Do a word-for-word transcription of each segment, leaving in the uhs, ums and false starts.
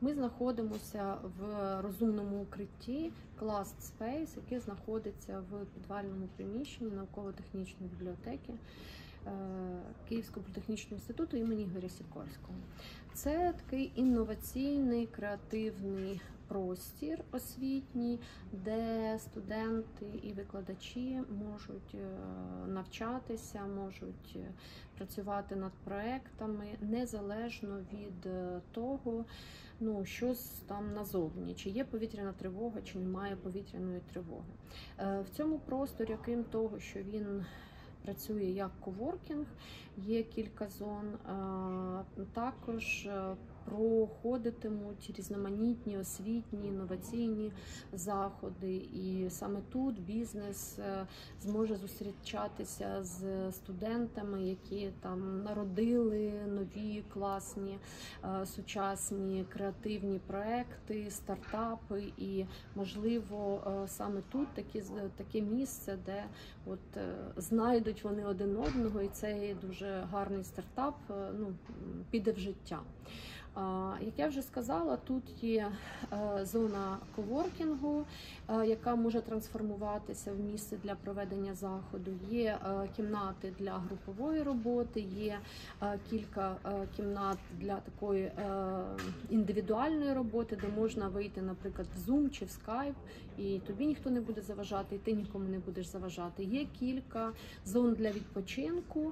Ми знаходимося в розумному укритті Classed Space, яке знаходиться в підвальному приміщенні науково-технічної бібліотеки Київського політехнічного інституту імені Ігоря Сікорського. Це такий інноваційний, креативний простір освітній, де студенти і викладачі можуть навчатися, можуть працювати над проектами незалежно від того, ну, що там назовні, чи є повітряна тривога, чи немає повітряної тривоги. В цьому просторі, крім того, що він працює як коворкінг, є кілька зон, також проходитимуть різноманітні освітні, інноваційні заходи, і саме тут бізнес зможе зустрічатися з студентами, які там народили нові, класні, сучасні, креативні проекти, стартапи, і, можливо, саме тут такі, таке місце, де от знайдуть вони один одного, і цей дуже гарний стартап, ну, піде в життя. Як я вже сказала, тут є зона коворкінгу, яка може трансформуватися в місце для проведення заходу, є кімнати для групової роботи, є кілька кімнат для такої індивідуальної роботи, де можна вийти, наприклад, в Zoom чи в Skype, і тобі ніхто не буде заважати, і ти нікому не будеш заважати. Є кілька зон для відпочинку,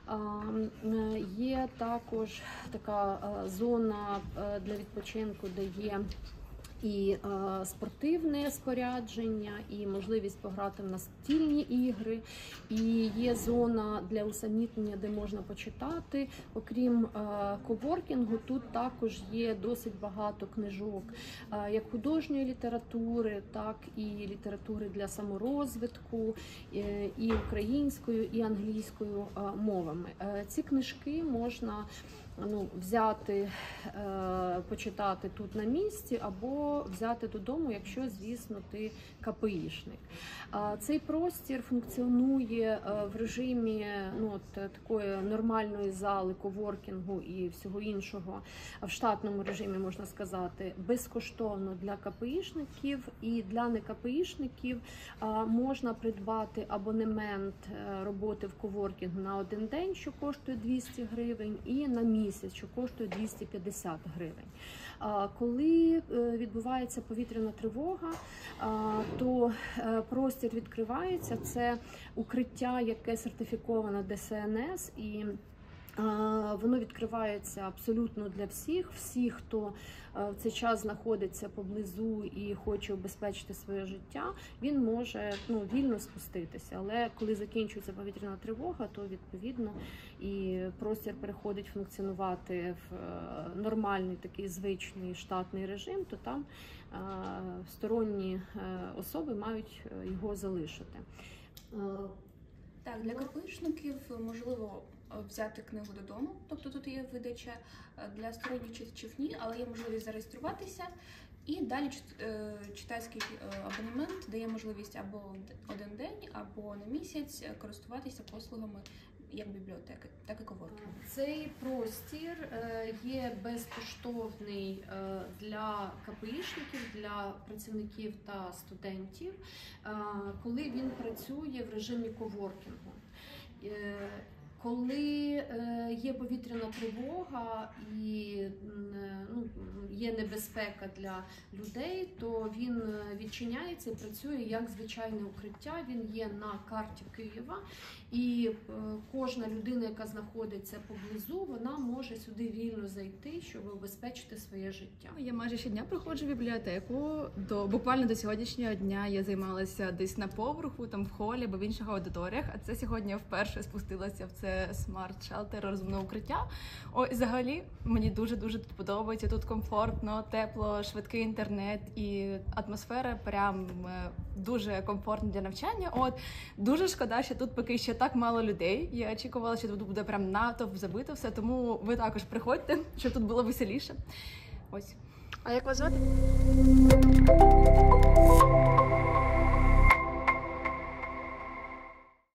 є також така зона для відпочинку, де є і е, спортивне спорядження, і можливість пограти в настільні ігри, і є зона для усамітнення, де можна почитати. Окрім е, коворкінгу, тут також є досить багато книжок, е, як художньої літератури, так і літератури для саморозвитку, е, і українською, і англійською е, мовами. Е, ці книжки можна Ну, взяти, е, почитати тут на місці, або взяти додому, якщо, звісно, ти КПІшник. Е, цей простір функціонує е, в режимі, ну, от, такої нормальної зали, коворкінгу і всього іншого, в штатному режимі, можна сказати, безкоштовно для КПІшників, і для не-КПІшників е, можна придбати абонемент роботи в коворкінгу на один день, що коштує двісті гривень, і на місяць, що коштує двісті п'ятдесят гривень. Коли відбувається повітряна тривога, то простір відкривається, це укриття, яке сертифіковано Д С Н С, і воно відкривається абсолютно для всіх. Всі, хто в цей час знаходиться поблизу і хоче убезпечити своє життя, він може, ну, вільно спуститися. Але коли закінчується повітряна тривога, то відповідно і простір переходить функціонувати в нормальний такий звичний штатний режим, то там сторонні особи мають його залишити. Так, для КПІшників можливо взяти книгу додому, тобто тут є видача, для сторонніх читачів ні, але є можливість зареєструватися, і далі читацький абонемент дає можливість або один день, або на місяць користуватися послугами як бібліотеки, так і коворкінгу. Цей простір є безкоштовний для КПІшників, для працівників та студентів, коли він працює в режимі коворкінгу. Коли є повітряна тривога і, ну, є небезпека для людей, то він відчиняється і працює як звичайне укриття. Він є на карті Києва, і кожна людина, яка знаходиться поблизу, вона може сюди вільно зайти, щоб убезпечити своє життя. Я майже щодня приходжу в бібліотеку. До буквально до сьогоднішнього дня я займалася десь на поверху, там в холі або в інших аудиторіях. А це сьогодні я вперше спустилася в це смарт-шелтер, розумне укриття. О, взагалі мені дуже дуже тут подобається. Тут комфортно, тепло, швидкий інтернет, і атмосфера прям дуже комфортна для навчання. От дуже шкода, що тут поки що так мало людей. Я очікувала, що тут буде прям натовп, забито все. Тому ви також приходьте, щоб тут було веселіше. Ось. А як вас звати?